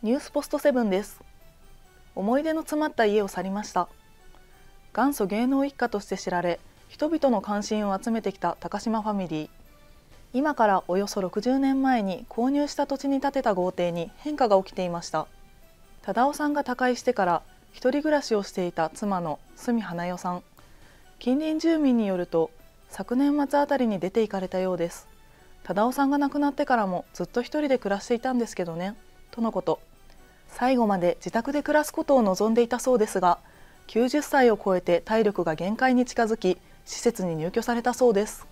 ニュースポストセブンです。思い出の詰まった家を去りました。元祖芸能一家として知られ、人々の関心を集めてきた高島ファミリー。今からおよそ60年前に購入した土地に建てた豪邸に変化が起きていました。忠雄さんが他界してから一人暮らしをしていた妻の角花代さん。近隣住民によると、昨年末あたりに出て行かれたようです。忠雄さんが亡くなってからもずっと一人で暮らしていたんですけどね、とのこと。最後まで自宅で暮らすことを望んでいたそうですが、90歳を超えて体力が限界に近づき、施設に入居されたそうです。